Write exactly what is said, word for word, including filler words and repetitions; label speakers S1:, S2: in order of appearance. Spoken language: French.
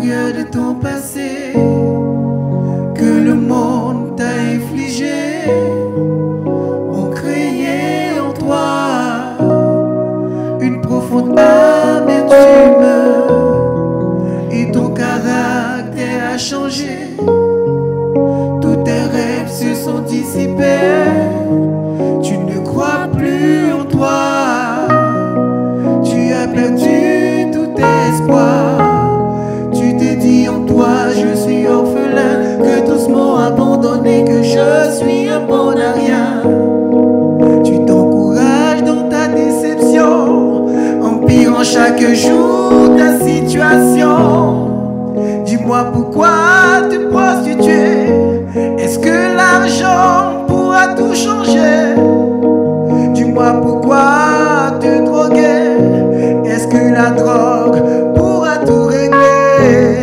S1: l'intérieur de ton passé que le monde t'a infligé ont créé en toi une profonde amertume et ton caractère a changé. Tous tes rêves se sont dissipés. Tu ne crois plus en toi. Tu as perdu tout espoir. Tu t'es dit en toi, je suis orphelin, que tous m'ont abandonné, que je suis un bon à rien. Tu t'encourages dans ta déception, empirant chaque jour ta situation. Dis-moi pourquoi te prostituer? Est-ce que l'argent pourra tout changer? Dis-moi pourquoi te droguer? Est-ce que la drogue pourra tout régler?